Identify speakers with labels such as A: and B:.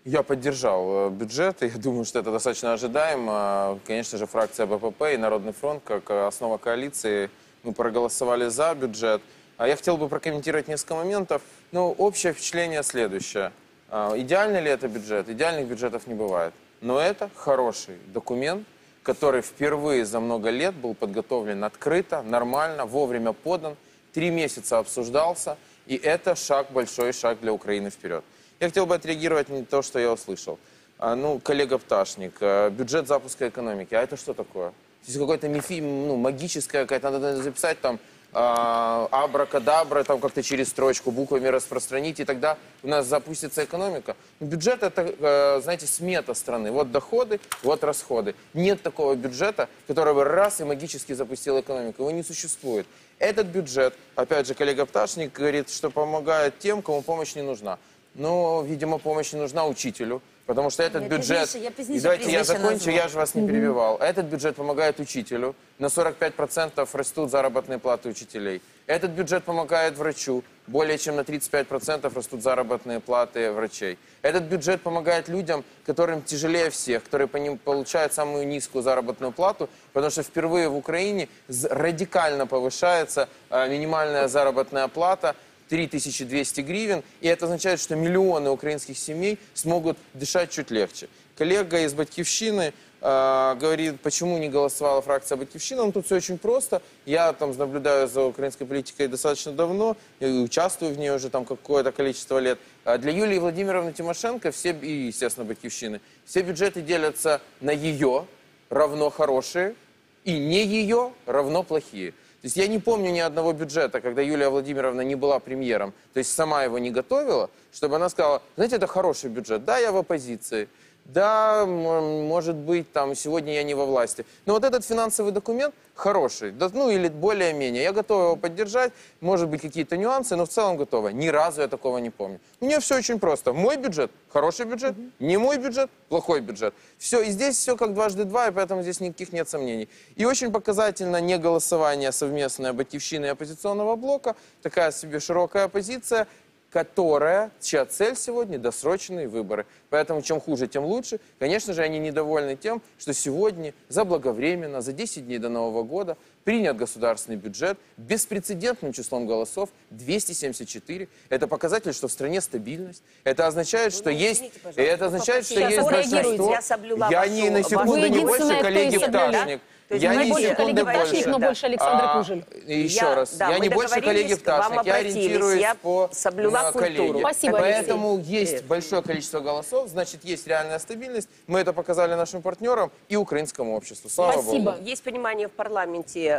A: Я поддержал бюджет, и я думаю, что это достаточно ожидаемо. Конечно же, фракция БПП и Народный фронт, как основа коалиции, мы проголосовали за бюджет. А я хотел бы прокомментировать несколько моментов. Ну, общее впечатление следующее. Идеальный ли это бюджет? Идеальных бюджетов не бывает. Но это хороший документ, который впервые за много лет был подготовлен открыто, нормально, вовремя подан, 3 месяца обсуждался, и это шаг, большой шаг для Украины вперед. Я хотел бы отреагировать на то, что я услышал. Ну, коллега Пташник, бюджет запуска экономики, а это что такое? Здесь какой-то магическая какая-то, надо записать там абракадабра, там как-то через строчку буквами распространить, и тогда у нас запустится экономика. Бюджет — это, знаете, смета страны. Вот доходы, вот расходы. Нет такого бюджета, который бы раз и магически запустил экономику. Его не существует. Этот бюджет, опять же, коллега Пташник говорит, что помогает тем, кому помощь не нужна. Но, видимо, помощь не нужна учителю, потому что этот бюджет... И давайте я закончу, я же вас не перебивал. Этот бюджет помогает учителю. На 45% растут заработные платы учителей. Этот бюджет помогает врачу. Более чем на 35% растут заработные платы врачей. Этот бюджет помогает людям, которым тяжелее всех, которые получают самую низкую заработную плату, потому что впервые в Украине радикально повышается минимальная заработная плата, 3200 гривен, и это означает, что миллионы украинских семей смогут дышать чуть легче. Коллега из «Батькивщины» говорит, почему не голосовала фракция «Батькивщина». Ну, тут все очень просто. Я там наблюдаю за украинской политикой достаточно давно, и участвую в ней уже там какое-то количество лет. Для Юлии Владимировны Тимошенко, и, естественно, «Батькивщины», все бюджеты делятся на ее равно хорошие и не ее равно плохие. То есть я не помню ни одного бюджета, когда Юлия Владимировна не была премьером, то есть сама его не готовила, чтобы она сказала, знаете, это хороший бюджет, да, я в оппозиции, да, может быть, там, сегодня я не во власти. Но вот этот финансовый документ хороший, да, ну или более-менее. Я готова его поддержать, может быть, какие-то нюансы, но в целом готова. Ни разу я такого не помню. У меня все очень просто. Мой бюджет – хороший бюджет, не мой бюджет – плохой бюджет. Все, и здесь все как дважды два, и поэтому здесь никаких нет сомнений. И очень показательно не голосование совместное «Батькивщины» и оппозиционного блока, такая себе широкая оппозиция, чья цель сегодня – досрочные выборы. Поэтому чем хуже, тем лучше. Конечно же, они недовольны тем, что сегодня заблаговременно, за 10 дней до Нового года, принят государственный бюджет беспрецедентным числом голосов 274. Это показатель, что в стране стабильность. Это означает, что есть... Это означает, что есть большинство... Я ни на секунду не больше коллеги Пташник. Я не секунды больше.
B: Но больше Александр Кужель.
A: Еще раз, я не больше коллеги Пташник, я ориентируюсь по коллеге.
B: Спасибо,
A: Поэтому есть большое количество голосов, значит, есть реальная стабильность. Мы это показали нашим партнерам и украинскому обществу. Слава Богу.
C: Есть понимание в парламенте